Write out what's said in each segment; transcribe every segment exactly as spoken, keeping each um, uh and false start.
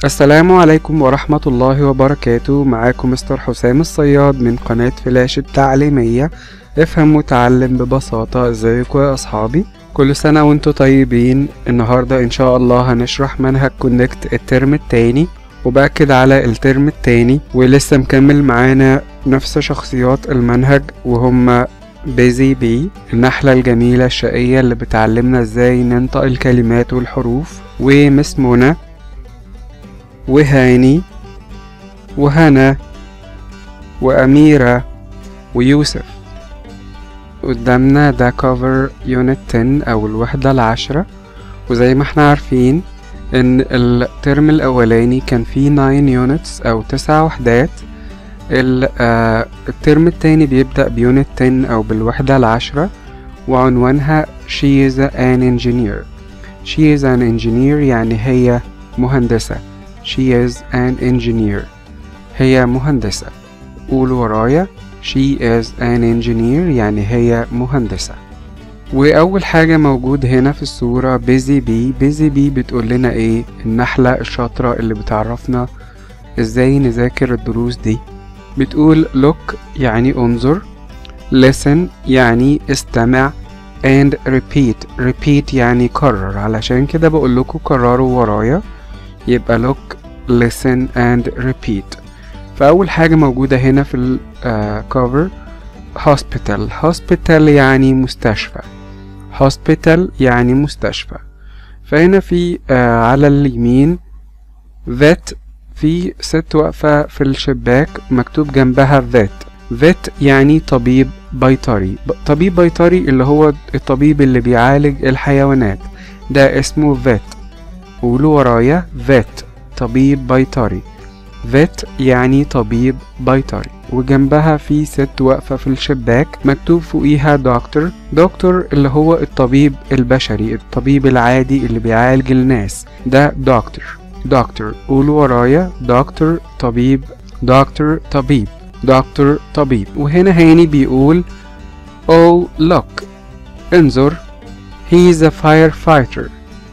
السلام عليكم ورحمة الله وبركاته. معاكم مستر حسام الصياد من قناة فلاش التعليمية. افهم وتعلم ببساطة. ازيكم يا اصحابي؟ كل سنة وانتم طيبين. النهاردة ان شاء الله هنشرح منهج كونكت الترم التاني، وبأكد على الترم التاني ولسه مكمل معانا نفس شخصيات المنهج، وهم بيزي بي النحلة الجميلة الشقية اللي بتعلمنا ازاي ننطق الكلمات والحروف، ومس منى وهاني وهنا وأميرة ويوسف. قدامنا ده كفر يونت عشرة أو الوحدة العشرة. وزي ما احنا عارفين ان الترم الأولاني كان فيه تسعة يونتس أو تسع وحدات. الترم التاني بيبدأ بيونت عشرة أو بالوحدة العشرة، وعنوانها She is an engineer. She is an engineer يعني هي مهندسة. She is an engineer هي مهندسة. قول ورايا She is an engineer يعني هي مهندسة. وأول حاجة موجود هنا في الصورة بيزي بي. بيزي بي بتقول لنا ايه؟ النحلة الشاطرة اللي بتعرفنا ازاي نذاكر الدروس دي. بتقول look يعني انظر، listen يعني استمع، and repeat. repeat يعني كرر، علشان كده بقول لكم كرروا ورايا. يبقى look listen and repeat. فأول حاجة موجودة هنا في الكوفر hospital. hospital يعني مستشفى. hospital يعني مستشفى. فهنا في آه على اليمين vet، في ست واقفة في الشباك مكتوب جنبها vet. vet يعني طبيب بيطري. طبيب بيطري اللي هو الطبيب اللي بيعالج الحيوانات، ده اسمه vet. قولوا ورايا vet طبيب بيطري. vet يعني طبيب بيطري. وجنبها في ست واقفة في الشباك مكتوب فوقيها دكتور. دكتور اللي هو الطبيب البشري، الطبيب العادي اللي بيعالج الناس، ده دكتور. دكتور قولوا ورايا دكتور طبيب. دكتور طبيب. دكتور طبيب. وهنا هاني بيقول oh look انظر he is a firefighter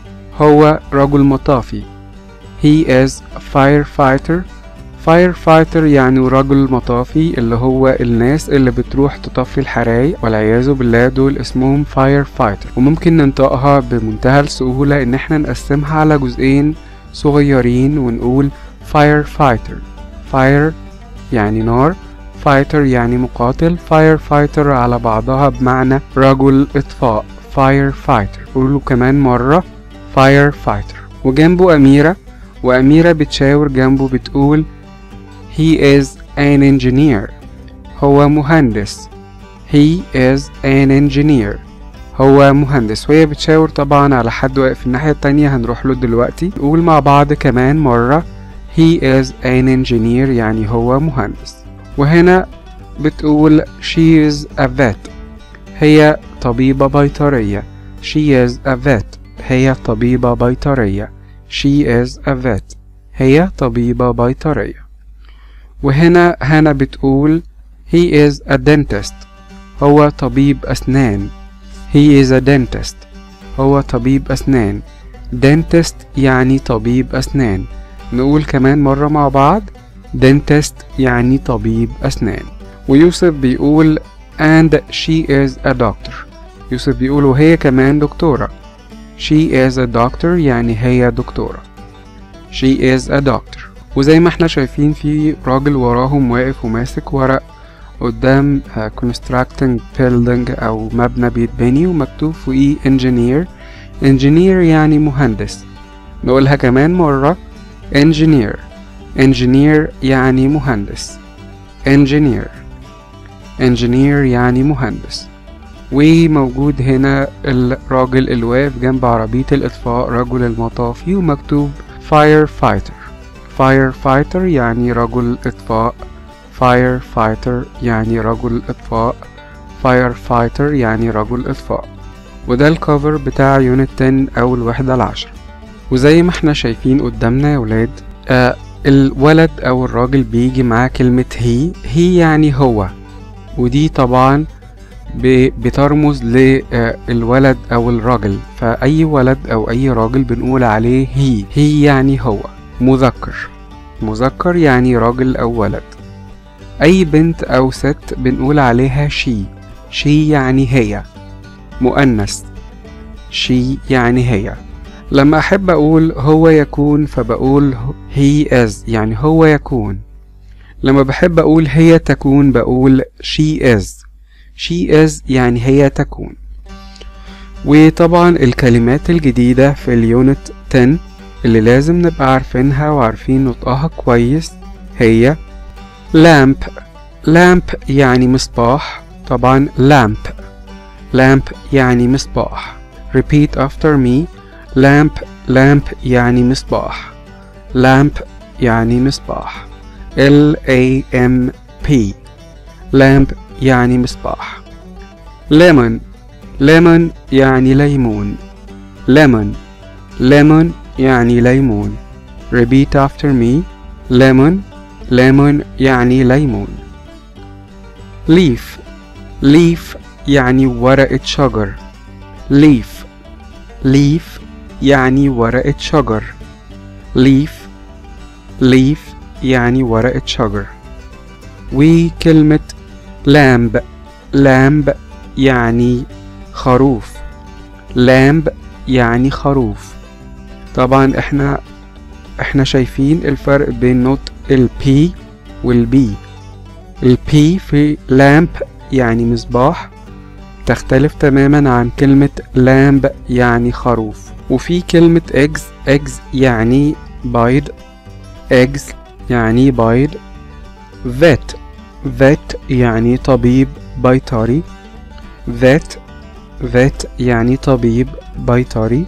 هو رجل مطافي. he is a firefighter. firefighter يعني رجل مطافي، اللي هو الناس اللي بتروح تطفي الحرايق والعياذ بالله، دول اسمهم firefighter. وممكن ننطقها بمنتهى السهولة ان احنا نقسمها على جزئين صغيرين ونقول firefighter. fire يعني نار، fighter يعني مقاتل. firefighter على بعضها بمعنى رجل اطفاء. firefighter. قولوا كمان مرة firefighter. وجنبه أميرة، وأميرة بتشاور جنبه بتقول he is an engineer هو مهندس. he is an engineer هو مهندس. وهي بتشاور طبعا على حد واقف الناحية التانية، هنروح له دلوقتي. نقول مع بعض كمان مرة he is an engineer يعني هو مهندس. وهنا بتقول she is a vet هي طبيبة بيطرية. she is a vet هي طبيبة بيطرية. she is a vet هي طبيبة بيطرية. وهنا هنا بتقول he is a dentist هو طبيب أسنان. he is a dentist هو طبيب أسنان. dentist يعني طبيب أسنان. نقول كمان مرة مع بعض dentist يعني طبيب أسنان. ويوسف بيقول and she is a doctor. يوسف بيقول وهي كمان دكتورة. she is a doctor يعني هي دكتورة. she is a doctor. وزي ما احنا شايفين في راجل وراهم واقف وماسك ورق قدام constructing building أو مبنى بيتبني، ومكتوب فوقيه engineer. engineer يعني مهندس. نقولها كمان مرة engineer. engineer يعني مهندس. engineer. engineer يعني مهندس. وموجود هنا الراجل اللي واقف جنب عربية الإطفاء، رجل المطافي، ومكتوب firefighter. firefighter يعني رجل إطفاء. firefighter يعني رجل إطفاء. firefighter يعني رجل إطفاء. وده الكفر بتاع يونت عشرة أو الوحدة العشرة. وزي ما احنا شايفين قدامنا يا ولاد، آه الولد أو الراجل بيجي معاه كلمة هي. هي يعني هو، ودي طبعا بترمز للولد أو الراجل. فأي ولد أو أي راجل بنقول عليه هي. هي يعني هو. مذكر. مذكر يعني راجل أو ولد. أي بنت أو ست بنقول عليها she. she يعني هي. مؤنث she يعني هي. لما أحب أقول هو يكون فبقول he is يعني هو يكون. لما بحب أقول هي تكون بقول she is. she is يعني هي تكون. وطبعا الكلمات الجديدة في اليونت عشرة اللي لازم نبقى عارفينها وعارفين نطقها كويس هي lamp. lamp يعني مصباح. طبعا lamp. lamp يعني مصباح. repeat after me. lamp. lamp يعني مصباح. lamp يعني مصباح. L A M P. lamp يعني مصباح. lemon. lemon يعني ليمون. lemon. lemon يعني ليمون. repeat after me. lemon. lemon يعني ليمون. leaf. leaf يعني ورقة شجر. leaf. leaf يعني ورقة شجر. leaf. leaf يعني ورقة شجر. وكلمة lamb. lamb يعني خروف. lamb يعني خروف. طبعا احنا احنا شايفين الفرق بين نطق ال P وال B. ال P في lamp يعني مصباح تختلف تماما عن كلمة lamb يعني خروف. وفي كلمة eggs. eggs يعني بيض. eggs يعني بيض. vet. vet يعني طبيب بيطري. vet. vet يعني طبيب بيطري.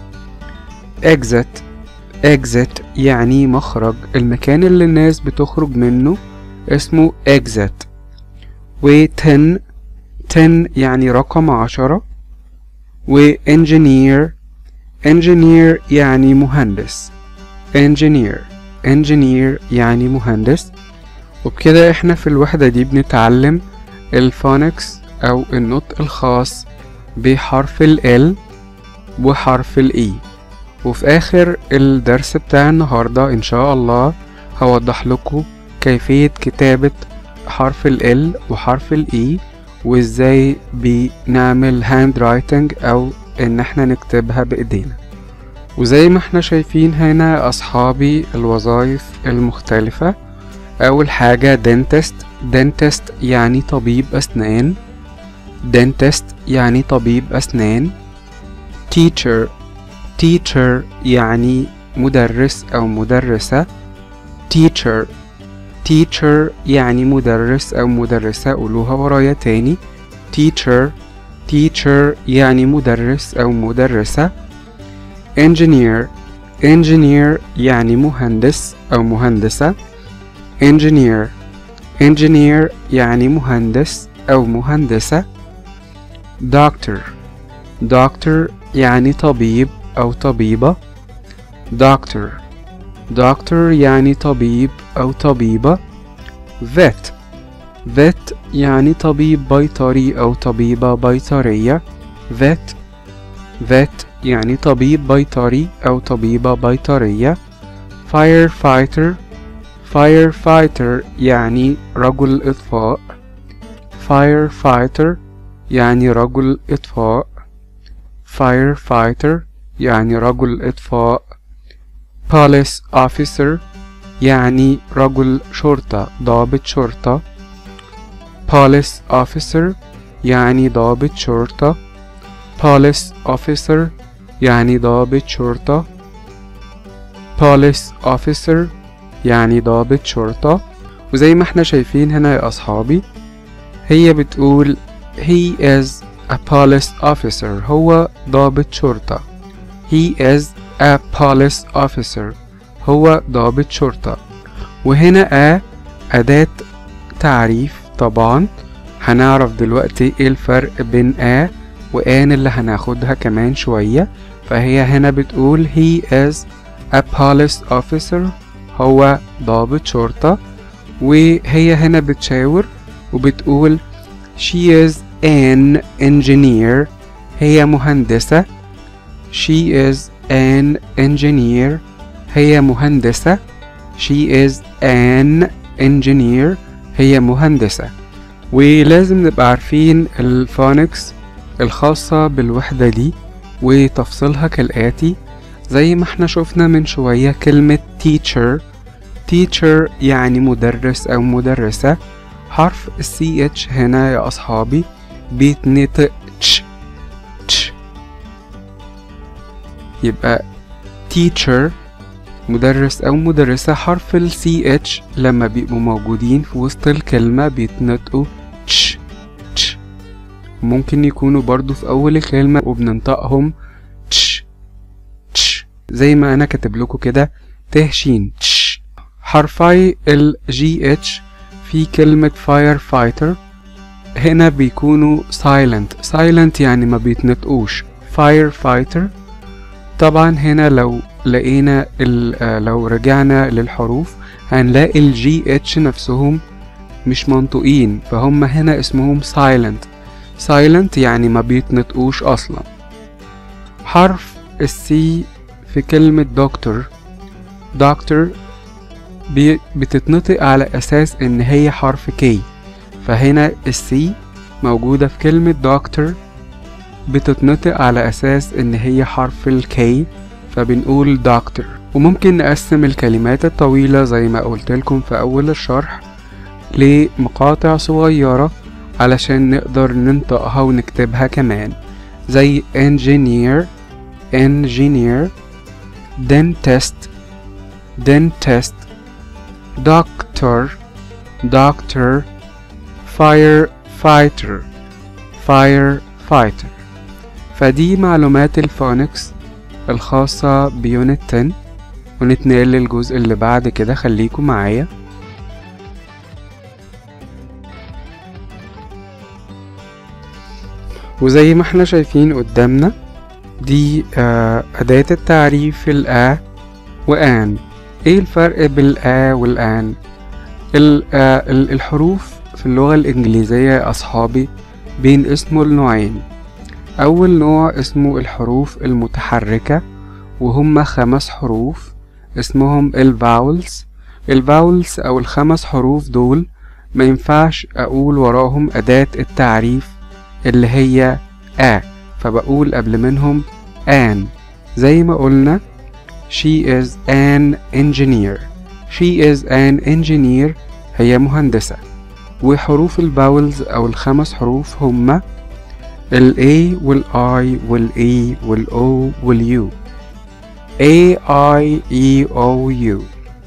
exit. exit يعني مخرج. المكان اللي الناس بتخرج منه اسمه exit. و ten. ten يعني رقم عشرة. و engineer. engineer يعني مهندس. engineer. engineer يعني مهندس. وبكده احنا في الوحدة دي بنتعلم الفونكس او النطق الخاص بحرف ال L وحرف ال E. وفي اخر الدرس بتاع النهاردة ان شاء الله هوضح لكم كيفية كتابة حرف ال L وحرف ال E وازاي بنعمل هاند رايتنج او ان احنا نكتبها بايدينا. وزي ما احنا شايفين هنا اصحابي الوظائف المختلفة. اول حاجة dentist. dentist يعني طبيب اسنان. dentist يعني طبيب اسنان. teacher. teacher يعني مدرس او مدرسة. teacher. teacher يعني مدرس او مدرسة. قولوها ورايا تاني. teacher. teacher يعني مدرس او مدرسة. engineer. engineer يعني مهندس او مهندسة. engineer. engineer يعني مهندس او مهندسة. doctor. doctor يعني طبيب او طبيبة. doctor. doctor يعني طبيب او طبيبة. vet. vet يعني طبيب بيطري او طبيبة بيطرية. vet. vet يعني طبيب بيطري او طبيبة بيطرية. firefighter. firefighter يعني رجل اطفاء. firefighter يعني رجل اطفاء. firefighter يعني رجل اطفاء. police officer يعني رجل شرطة ضابط شرطة. police officer يعني ضابط شرطة. police officer يعني ضابط شرطة. police officer يعني ضابط شرطة. وزي ما احنا شايفين هنا يا أصحابي هي بتقول he is a police officer. هو ضابط شرطة. he is a police officer. هو ضابط شرطة. وهنا a أداة تعريف. طبعا هنعرف دلوقتي ايه الفرق بين a و an اللي هناخدها كمان شوية. فهي هنا بتقول he is a police officer. هو ضابط شرطة. وهي هنا بتشاور وبتقول she is an engineer. هي مهندسة. she is an engineer. هي مهندسة. she is an engineer هي مهندسة. ولازم نبقى عارفين الفونكس الخاصة بالوحدة دي وتفصيلها كالآتي. زي ما احنا شفنا من شوية كلمة teacher teacher يعني مدرس أو مدرسة، حرف السي اتش هنا يا أصحابي بيتنطق تش تش، يبقى teacher مدرس أو مدرسة حرف السي اتش لما بيبقوا موجودين في وسط الكلمة بيتنطقوا تش تش. ممكن يكونوا برضو في أول الكلمة وبننطقهم تش تش زي ما أنا كاتب لكم كده تهشين تش. حرفي ال جي اتش في كلمة firefighter هنا بيكونوا silent silent يعني ما بيتنطقوش firefighter. طبعا هنا لو لقينا لو رجعنا للحروف هنلاقي الجي اتش نفسهم مش منطوقين، فهم هنا اسمهم silent silent يعني ما بيتنطقوش اصلا. حرف السي في كلمة دكتور دكتور بتتنطق على اساس ان هي حرف كي، فهنا السي موجودة في كلمة دكتور بتتنطق على اساس ان هي حرف الكي فبنقول دكتور. وممكن نقسم الكلمات الطويلة زي ما قلت لكم في اول الشرح لمقاطع صغيرة علشان نقدر ننطقها ونكتبها كمان، زي engineer engineer dentist dentist doctor doctor firefighter firefighter. فدي معلومات الفونكس الخاصة بيونت عشرة، ونتنقل للجزء اللي بعد كده. خليكم معايا. وزي ما احنا شايفين قدامنا دي آه أداة التعريف الآ وآن. ايه الفرق بالآ والآن؟ الحروف في اللغة الإنجليزية يا أصحابي بين اسمه النوعين. أول نوع اسمه الحروف المتحركة وهم خمس حروف اسمهم الفاولز. الفاولز أو الخمس حروف دول ما ينفعش أقول وراهم أداة التعريف اللي هي آ، فبقول قبل منهم آن. زي ما قلنا she is an engineer she is an engineer هي مهندسة. وحروف الفاولز أو الخمس حروف هما ال A وال I وال E وال O وال U. A I E O U.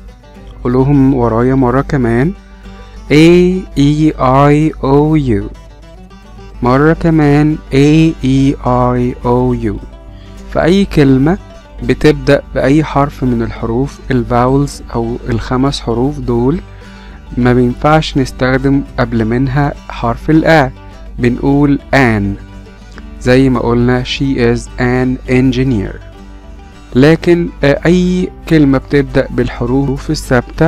قولوهم ورايا مرة كمان A E I O U. مرة كمان A E I O U. فأي كلمة بتبدأ بأي حرف من الحروف الفاولز أو الخمس حروف دول ما بينفعش نستخدم قبل منها حرف الآ، بنقول آن زي ما قلنا she is an engineer. لكن أي كلمة بتبدأ بالحروف الثابتة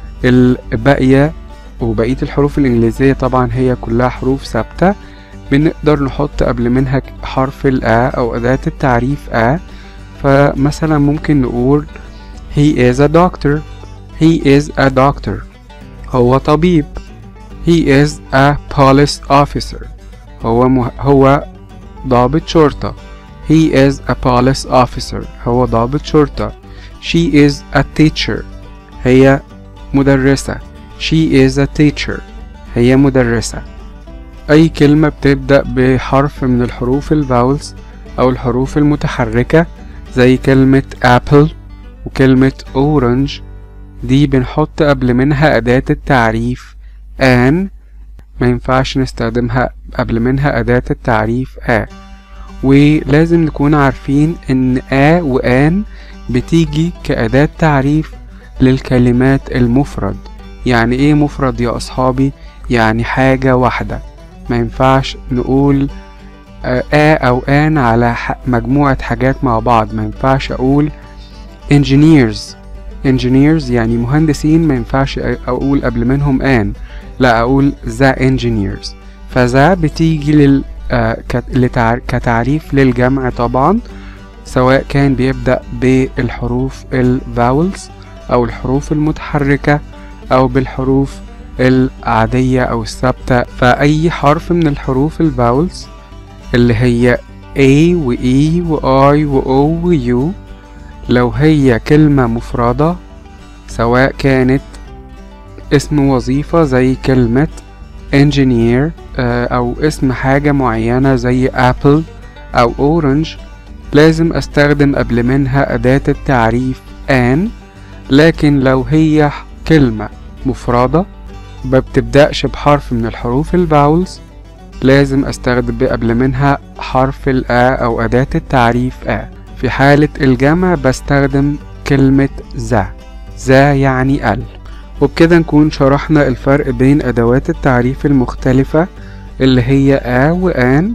الباقية وبقية الحروف الإنجليزية طبعا هي كلها حروف ثابتة بنقدر نحط قبل منها حرف الآ أو أداة التعريف آ. فمثلا ممكن نقول he is a doctor he is a doctor هو طبيب. he is a police officer هو مه... هو ضابط شرطة. he is a police officer هو ضابط شرطة. she is a teacher هي مدرسة. she is a teacher هي مدرسة. أي كلمة بتبدأ بحرف من الحروف الفاولز أو الحروف المتحركة زي كلمة apple وكلمة orange دي بنحط قبل منها أداة التعريف آن، ما ينفعش نستخدمها قبل منها أداة التعريف آ. ولازم نكون عارفين إن آ وآن بتيجي كأداة تعريف للكلمات المفرد. يعني إيه مفرد يا أصحابي؟ يعني حاجة واحدة، ما ينفعش نقول آ أو آن على مجموعة حاجات مع بعض. ما ينفعش أقول engineers engineers يعني مهندسين، ما ينفعش أقول قبل منهم آن، لا أقول the engineers. فذا بتيجي لل كتعريف للجمع طبعا، سواء كان بيبدأ بالحروف الفاولز أو الحروف المتحركة أو بالحروف العادية أو الثابتة. فأي حرف من الحروف الفاولز اللي هي A و E و I و O و U، لو هي كلمة مفردة سواء كانت اسم وظيفة زي كلمة engineer أو اسم حاجة معينة زي apple أو orange، لازم أستخدم قبل منها أداة التعريف an. لكن لو هي كلمة مفردة ما بتبدأش بحرف من الحروف الفاولز، لازم أستخدم قبل منها حرف ال A أو أداة التعريف A. في حالة الجمع بستخدم كلمة ذا، ذا يعني ال. وبكده نكون شرحنا الفرق بين أدوات التعريف المختلفة اللي هي A و an،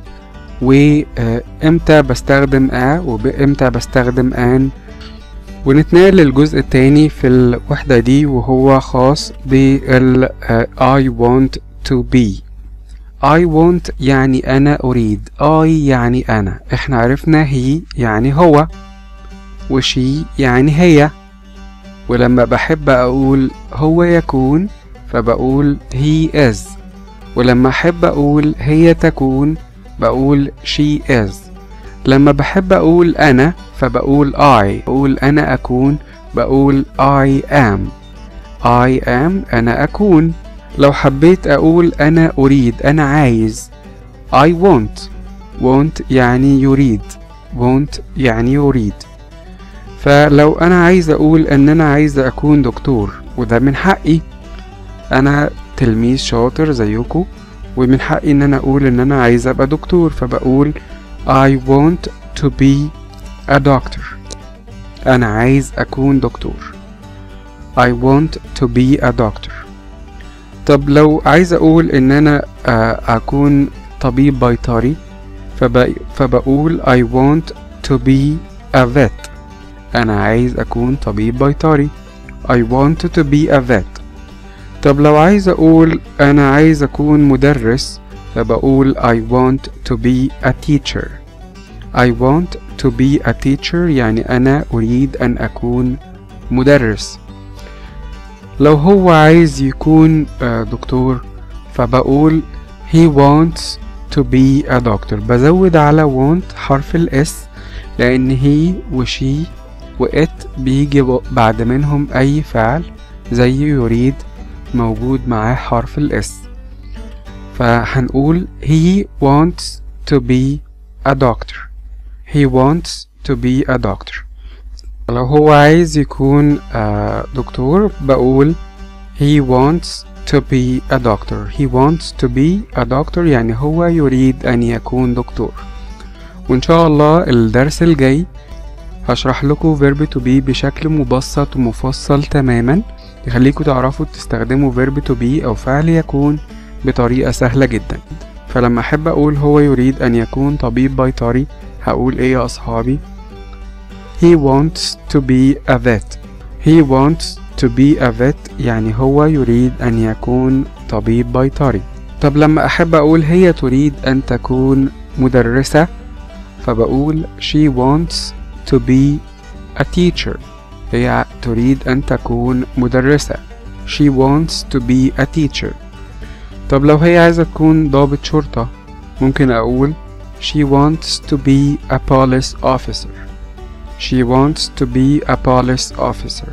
وإمتى بستخدم A وإمتى بستخدم an. ونتنقل للجزء التاني في الوحدة دي وهو خاص بال I want to be. I want يعني أنا أريد، I يعني أنا. إحنا عرفنا he يعني هو، وشي يعني هي. ولما بحب أقول هو يكون فبقول he is، ولما أحب أقول هي تكون بقول she is. لما بحب أقول أنا فبقول I، بقول أنا أكون بقول I am. I am أنا أكون. لو حبيت أقول أنا أريد أنا عايز I want. want يعني يريد، want يعني يريد. فلو أنا عايز أقول أن أنا عايز أكون دكتور، وده من حقي، أنا تلميذ شاطر زيكم ومن حقي أن أنا أقول أن أنا عايز أبقى دكتور، فبقول I want to be a doctor. أنا عايز أكون دكتور. I want to be a doctor. طب لو عايز أقول إن أنا أكون طبيب بيطري فبقول I want to be a vet. أنا عايز أكون طبيب بيطري. I want to be a vet. طب لو عايز أقول أنا عايز أكون مدرس فبقول I want to be a teacher. I want to be a teacher يعني أنا أريد أن أكون مدرس. لو هو عايز يكون دكتور فبقول he wants to be a doctor. بزود على want حرف الاس لأن he و she و it بيجي بعد منهم أي فعل زي يريد موجود معاه حرف الاس، فهنقول he wants to be a doctor. he wants to be a doctor. لو هو عايز يكون دكتور بقول he wants to be a doctor. he wants to be a doctor يعني هو يريد أن يكون دكتور. وإن شاء الله الدرس الجاي هشرح لكم verb to be بشكل مبسط ومفصل تماما يخليكم تعرفوا تستخدموا verb to be أو فعل يكون بطريقة سهلة جدا. فلما أحب أقول هو يريد أن يكون طبيب بيطري هقول إيه يا أصحابي؟ he wants to be a vet. he wants to be a vet يعني هو يريد أن يكون طبيب بيطري. طب لما أحب أقول هي تريد أن تكون مدرسة فبقول she wants to be a teacher. هي تريد أن تكون مدرسة. she wants to be a teacher. طب لو هي عايزة تكون ضابط شرطة ممكن أقول she wants to be a police officer. she wants to be a police officer.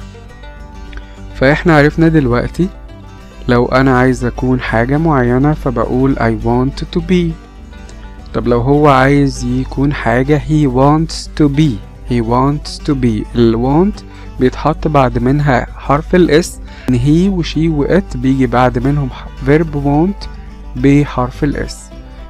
فإحنا عرفنا دلوقتي لو أنا عايز أكون حاجة معينة فبقول I want to be. طب لو هو عايز يكون حاجة he wants to be. he wants to be. ال want بيتحط بعد منها حرف الاس. he و she و it بيجي بعد منهم verb want بحرف الاس.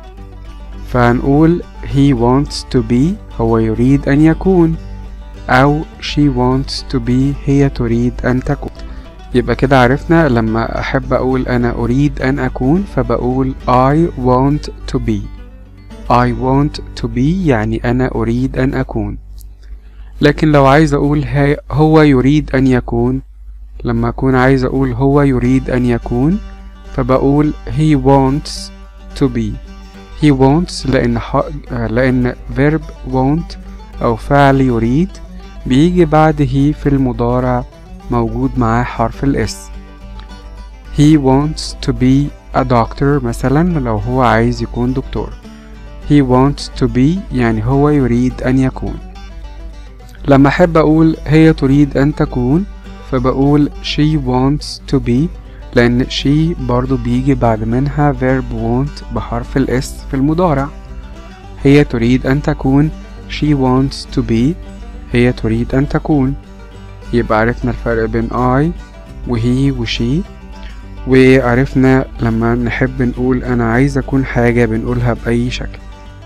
فهنقول he wants to be هو يريد أن يكون، أو she wants to be هي تريد أن تكون. يبقى كده عرفنا لما أحب أقول أنا أريد أن أكون فبقول I want to be. I want to be يعني أنا أريد أن أكون. لكن لو عايز أقول هو يريد أن يكون، لما أكون عايز أقول هو يريد أن يكون فبقول he wants to be. he wants لأن, لأن verb want أو فعل يريد بيجي بعد he في المضارع موجود معاه حرف الاس. he wants to be a doctor مثلا لو هو عايز يكون دكتور. he wants to be يعني هو يريد أن يكون. لما أحب أقول هي تريد أن تكون فبقول she wants to be، لأن she برضو بيجي بعد منها verb want بحرف الاس في المضارع. هي تريد أن تكون she wants to be، هي تريد أن تكون. يبقى عرفنا الفرق بين I وهي وشي، وعرفنا لما نحب نقول أنا عايز أكون حاجة بنقولها بأي شكل.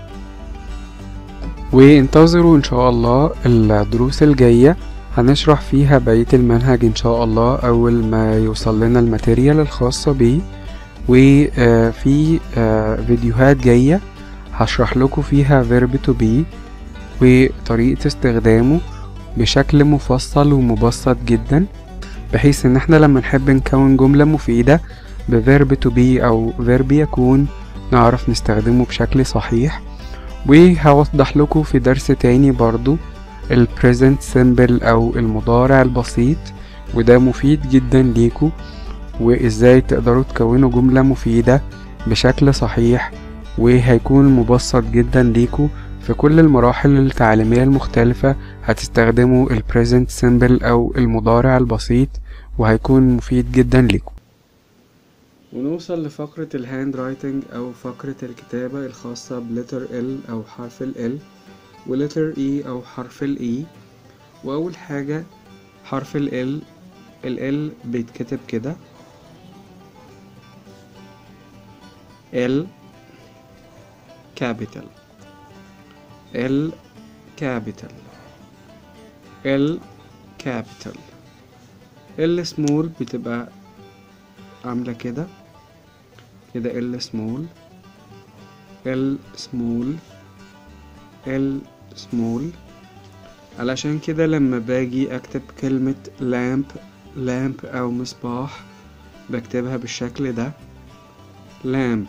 وانتظروا إن شاء الله الدروس الجاية هنشرح فيها بقية المنهج إن شاء الله أول ما يوصل لنا الماتيريال الخاصة بيه. وفي فيديوهات جاية هشرح لكم فيها verb to be وطريقة استخدامه بشكل مفصل ومبسط جدا، بحيث ان احنا لما نحب نكون جملة مفيدة بverb to be او verb يكون نعرف نستخدمه بشكل صحيح. وهوضح لكم في درس تاني برضو ال present simple او المضارع البسيط، وده مفيد جدا ليكوا وازاي تقدروا تكونوا جملة مفيدة بشكل صحيح، وهيكون مبسط جدا ليكوا في كل المراحل التعليمية المختلفة. هتستخدموا ال present simple او المضارع البسيط وهيكون مفيد جدا ليكم. ونوصل لفقرة الهاند رايتنج او فقرة الكتابة الخاصة بلتر ال او حرف ال L ولتر E او حرف ال E. واول حاجة حرف ال L، ال L بيتكتب كده L capital L capital L capital. L small بتبقى عاملة كده كده L small L small L small. علشان كده لما باجي اكتب كلمة lamp lamp او مصباح بكتبها بالشكل ده lamp.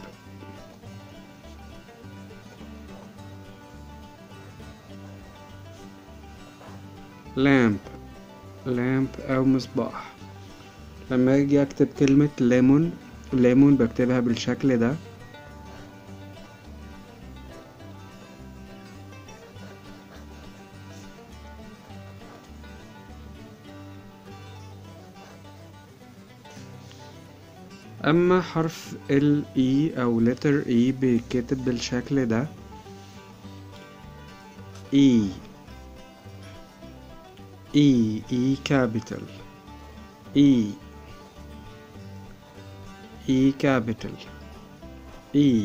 lamp lamp او مصباح. لما اجي اكتب كلمة lemon lemon بكتبها بالشكل ده اما حرف ال E او letter E بيتكتب بالشكل ده E E E capital E E capital E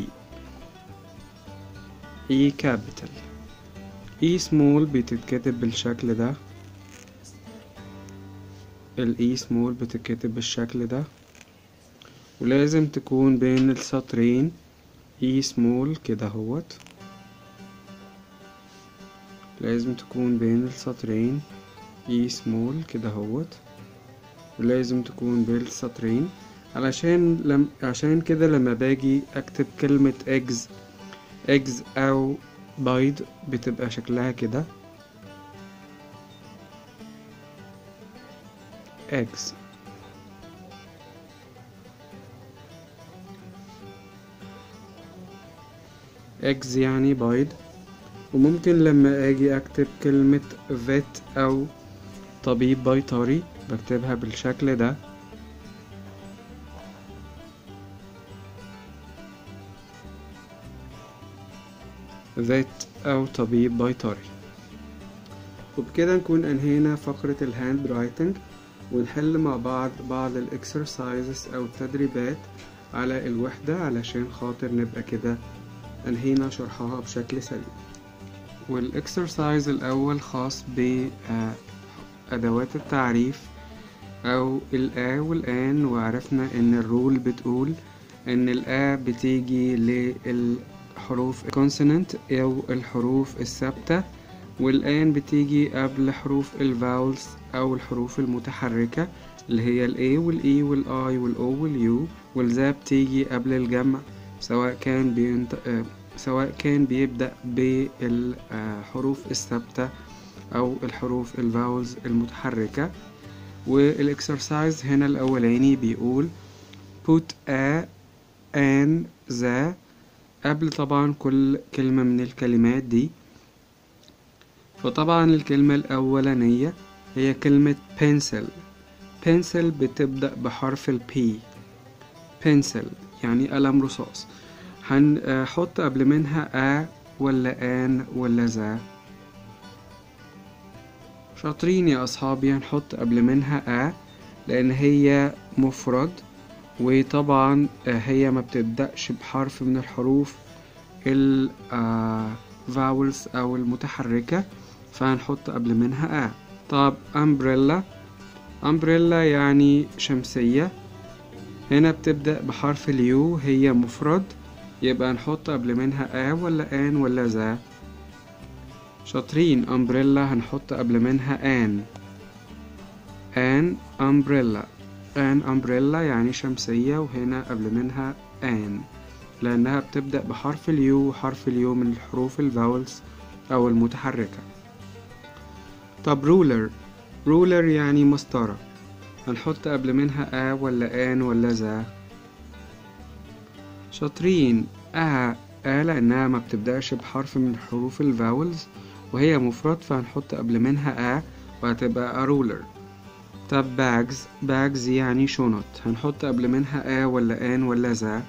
E capital. E small بتتكتب بالشكل ده ال E small بتتكتب بالشكل ده، ولازم تكون بين السطرين E small كده هوت، لازم تكون بين السطرين E small كده هوت، ولازم تكون بين السطرين علشان لم عشان كده لما باجي اكتب كلمة eggs eggs او بيض بتبقى شكلها كده eggs. eggs يعني بيض. وممكن لما اجي اكتب كلمة vet او طبيب بيطري بكتبها بالشكل ده vet او طبيب بيطري. وبكده نكون انهينا فقرة الهاند رايتنج، ونحل مع بعض بعض الاكسرسايزز او التدريبات على الوحدة علشان خاطر نبقى كده انهينا شرحها بشكل سليم. والاكسرسايز الاول خاص بادوات التعريف او الآ والآن. وعرفنا ان الرول بتقول ان الآ بتيجي للحروف consonant او الحروف الثابتة، والآن بتيجي قبل حروف الفاولز او الحروف المتحركة اللي هي ال A وال E وال I وال O وال U، والذا بتيجي قبل الجمع سواء كان بينت... سواء كان بيبدأ بالحروف الثابتة أو الحروف الفاولز المتحركة. والإكسرسايز هنا الأولاني بيقول put a an the قبل طبعا كل كلمة من الكلمات دي. فطبعا الكلمة الأولانية هي كلمة pencil. pencil بتبدأ بحرف ال P. pencil يعني قلم رصاص. هنحط قبل منها a ولا an ولا ذا؟ شاطرين يا أصحابي. هنحط قبل منها a لأن هي مفرد، وطبعا هي ما بتبدأش بحرف من الحروف ال vowels أو المتحركة، فهنحط قبل منها a. طب umbrella. umbrella يعني شمسية، هنا بتبدأ بحرف اليو، هي مفرد، يبقى نحط قبل منها a ولا an ولا ذا؟ شاطرين. umbrella هنحط قبل منها an. an umbrella. an umbrella يعني شمسية، وهنا قبل منها an لأنها بتبدأ بحرف اليو، وحرف اليو من الحروف الفاولز أو المتحركة. طب ruler. ruler يعني مسطرة، هنحط قبل منها a ولا an ولا ذا؟ شاطرين. a a لأنها ما بتبدأش بحرف من حروف الفاولز وهي مفرد، فهنحط قبل منها a وهتبقى a ruler. طب bags. bags يعني شنط، هنحط قبل منها a ولا an ولا ذا؟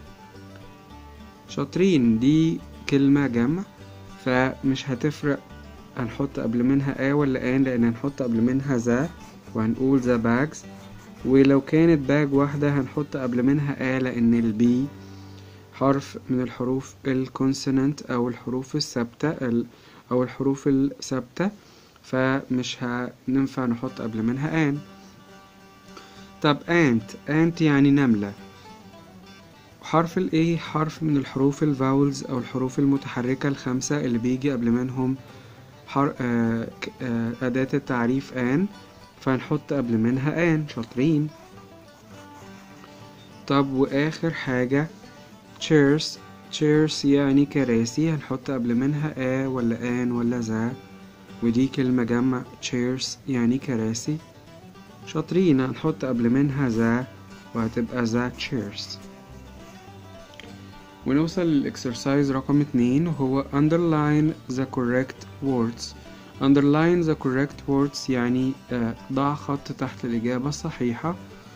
شاطرين. دي كلمة جمع فمش هتفرق هنحط قبل منها a ولا an، لأن هنحط قبل منها ذا وهنقول the bags. ولو كانت باج واحدة هنحط قبل منها a لأن البي حرف من الحروف الكونسونانت أو الحروف الثابتة أو الحروف الثابتة، فمش هننفع نحط قبل منها an. طب ant. ant يعني نملة، حرف ال A حرف من الحروف الفاولز أو الحروف المتحركة الخمسة اللي بيجي قبل منهم حر... آه... آه... أداة التعريف an، فهنحط قبل منها an. شاطرين. طب وآخر حاجة chairs. chairs يعني كراسي، هنحط قبل منها a ولا an ولا ذا؟ ودي كلمة جمع chairs يعني كراسي. شاطرين. هنحط قبل منها ذا وهتبقى ذا chairs. ونوصل للإكسرسايز رقم اتنين وهو underline the correct words. underline the correct words يعني ضع خط تحت الإجابة الصحيحة.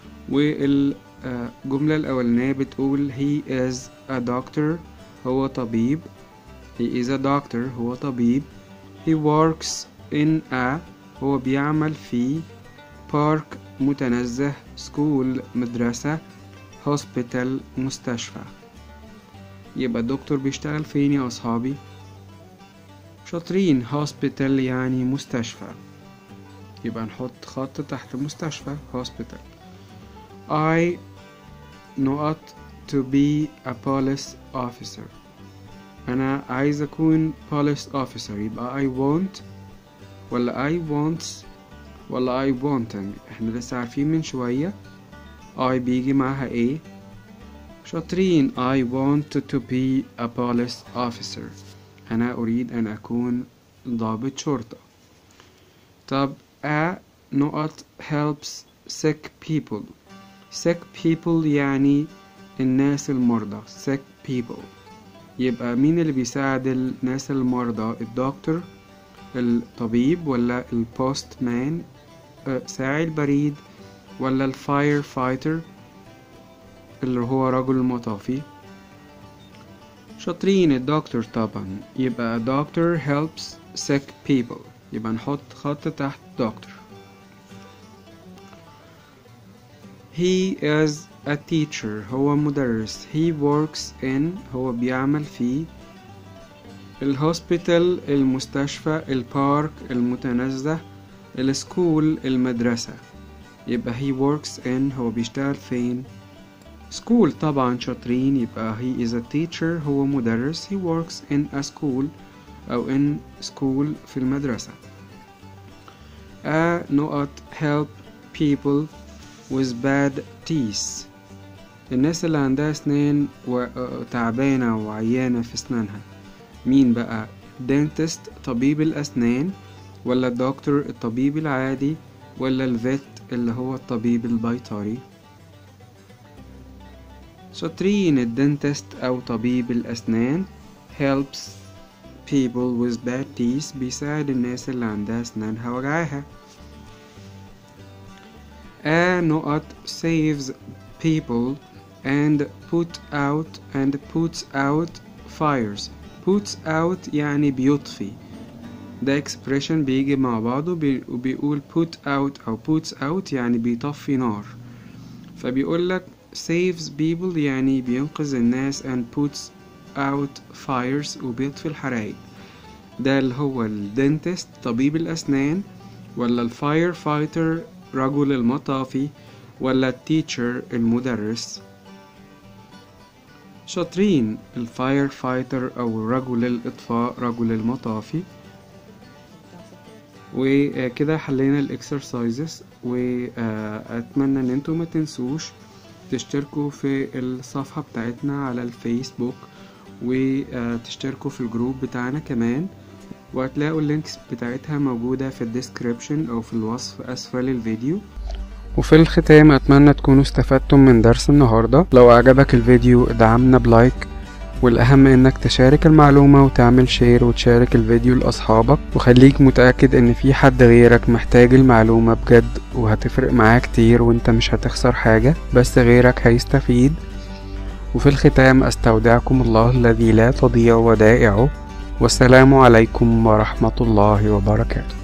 والجملة الأولانية بتقول he is a doctor، هو طبيب. he is a doctor هو طبيب. he works in a هو بيعمل في park متنزه، school مدرسة، hospital مستشفى. يبقى الدكتور بيشتغل فين يا أصحابي؟ شاطرين. hospital يعني مستشفى، يبقى نحط خط تحت مستشفى hospital. I not to be a police officer، أنا عايز أكون police officer، يبقى I want ولا I wants ولا I wanting؟ احنا لسه عارفين من شوية I بيجي معها ايه؟ شاطرين. I want to be a police officer، أنا أريد أن أكون ضابط شرطة. طب a نقط helps sick people. sick people يعني الناس المرضى، sick people. يبقى مين اللي بيساعد الناس المرضى؟ الدكتور الطبيب ولا البوست مان ساعي البريد ولا الفاير فايتر اللي هو رجل المطافي؟ شاطرين. الدكتور طبعا، يبقى doctor helps sick people، يبقى نحط خط تحت doctor. he is a teacher هو مدرس. he works in هو بيعمل في الهوسبيتال المستشفى، البارك المتنزه، السكول المدرسة. يبقى he works in هو بيشتغل فين؟ school طبعا. شاطرين. يبقى he is a teacher هو مدرس. he works in a school أو in school في المدرسة. a نقط help people with bad teeth، الناس اللي عندها اسنان وتعبانة وعيانة في اسنانها. مين بقى؟ dentist طبيب الأسنان ولا الدكتور الطبيب العادي ولا الفيت اللي هو الطبيب البيطري. شاطرين. الدنتست أو طبيب الأسنان helps people with bad teeth، بيساعد الناس اللي عندها أسنانها وجعاها. A نقط saves people and put out and puts out fires. puts out يعني بيطفي، ده expression بيجي مع بعضه وبيقول put out أو puts out يعني بيطفي نار. فبيقولك saves people يعني بينقذ الناس and puts out fires وبيطفي الحرائق. ده اللي هو الدنتست طبيب الأسنان، ولا الفاير فايتر رجل المطافي، ولا التيتشر المدرس؟ شاطرين. الفاير فايتر أو رجل الإطفاء رجل المطافي. وكده حلينا الاكسرسايزز، وأتمنى ان انتوا ما تنسوش تشتركوا في الصفحة بتاعتنا على الفيسبوك، وتشتركوا في الجروب بتاعنا كمان، وهتلاقوا اللينكس بتاعتها موجودة في الديسكريبشن او في الوصف اسفل الفيديو. وفي الختام اتمنى تكونوا استفدتم من درس النهاردة. لو اعجبك الفيديو ادعمنا بلايك، والاهم انك تشارك المعلومة وتعمل شير وتشارك الفيديو لاصحابك، وخليك متأكد ان في حد غيرك محتاج المعلومة بجد، وهتفرق معاه كتير وانت مش هتخسر حاجة بس غيرك هيستفيد. وفي الختام استودعكم الله الذي لا تضيع ودائعه، والسلام عليكم ورحمة الله وبركاته.